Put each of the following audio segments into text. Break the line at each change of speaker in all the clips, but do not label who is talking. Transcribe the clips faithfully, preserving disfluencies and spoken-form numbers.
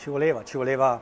Ci voleva, ci voleva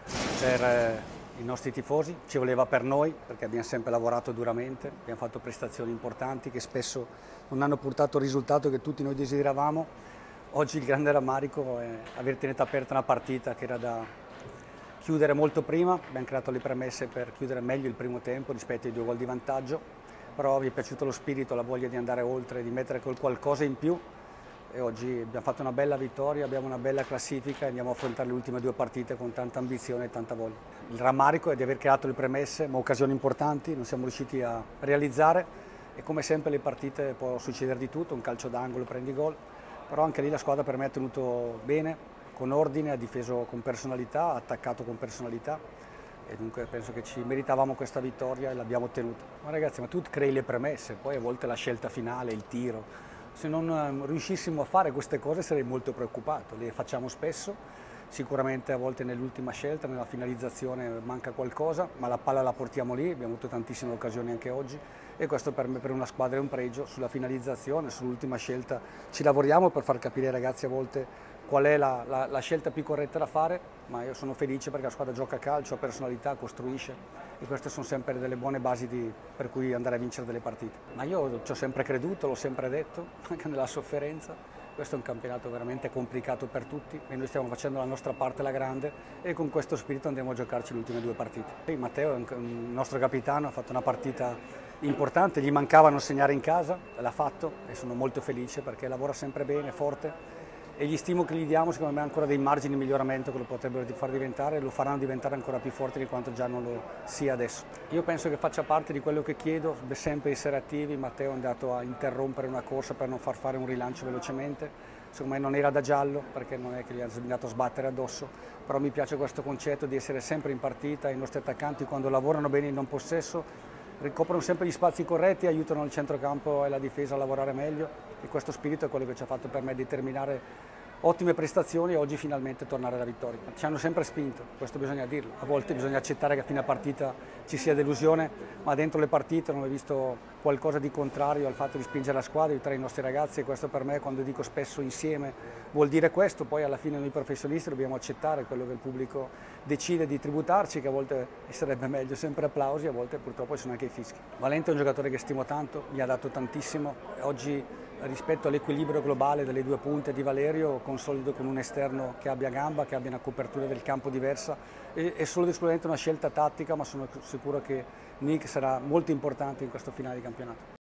per eh, i nostri tifosi, ci voleva per noi, perché abbiamo sempre lavorato duramente, abbiamo fatto prestazioni importanti che spesso non hanno portato il risultato che tutti noi desideravamo. Oggi il grande rammarico è aver tenuto aperta una partita che era da chiudere molto prima, abbiamo creato le premesse per chiudere meglio il primo tempo rispetto ai due gol di vantaggio, però mi è piaciuto lo spirito, la voglia di andare oltre, di mettere quel qualcosa in più. E oggi abbiamo fatto una bella vittoria, abbiamo una bella classifica e andiamo a affrontare le ultime due partite con tanta ambizione e tanta voglia. Il rammarico è di aver creato le premesse, ma occasioni importanti, non siamo riusciti a realizzare e come sempre le partite può succedere di tutto, un calcio d'angolo, prendi gol, però anche lì la squadra per me ha tenuto bene, con ordine, ha difeso con personalità, ha attaccato con personalità e dunque penso che ci meritavamo questa vittoria e l'abbiamo ottenuta. Ma ragazzi, ma tu crei le premesse, poi a volte la scelta finale, il tiro. Se non riuscissimo a fare queste cose sarei molto preoccupato, le facciamo spesso, sicuramente a volte nell'ultima scelta, nella finalizzazione manca qualcosa, ma la palla la portiamo lì, abbiamo avuto tantissime occasioni anche oggi e questo per me, per una squadra è un pregio. Sulla finalizzazione, sull'ultima scelta ci lavoriamo per far capire ai ragazzi a volte qual è la, la, la scelta più corretta da fare, ma io sono felice perché la squadra gioca a calcio, ha personalità, costruisce e queste sono sempre delle buone basi di, per cui andare a vincere delle partite. Ma io ci ho sempre creduto, l'ho sempre detto, anche nella sofferenza. Questo è un campionato veramente complicato per tutti e noi stiamo facendo la nostra parte alla grande e con questo spirito andiamo a giocarci le ultime due partite. E Matteo, il nostro capitano, ha fatto una partita importante, gli mancava non segnare in casa, l'ha fatto e sono molto felice perché lavora sempre bene, forte. E gli stimoli che gli diamo secondo me ha ancora dei margini di miglioramento che lo potrebbero far diventare e lo faranno diventare ancora più forte di quanto già non lo sia adesso. Io penso che faccia parte di quello che chiedo, sempre essere attivi. Matteo è andato a interrompere una corsa per non far fare un rilancio velocemente, secondo me non era da giallo perché non è che gli ha andato a sbattere addosso, però mi piace questo concetto di essere sempre in partita, i nostri attaccanti quando lavorano bene in non possesso ricoprono sempre gli spazi corretti, aiutano il centrocampo e la difesa a lavorare meglio e questo spirito è quello che ci ha fatto per me determinare ottime prestazioni e oggi finalmente tornare alla vittoria. Ci hanno sempre spinto, questo bisogna dirlo, a volte bisogna accettare che a fine partita ci sia delusione, ma dentro le partite non ho visto qualcosa di contrario al fatto di spingere la squadra, aiutare i nostri ragazzi e questo per me, quando dico spesso insieme, vuol dire questo. Poi alla fine noi professionisti dobbiamo accettare quello che il pubblico decide di tributarci, che a volte sarebbe meglio sempre applausi, a volte purtroppo ci sono anche i fischi. Valente è un giocatore che stimo tanto, mi ha dato tantissimo, oggi rispetto all'equilibrio globale delle due punte di Valerio consolido con un esterno che abbia gamba, che abbia una copertura del campo diversa. E, è solo ed esclusivamente una scelta tattica, ma sono sicuro che Nick sarà molto importante in questo finale di campionato.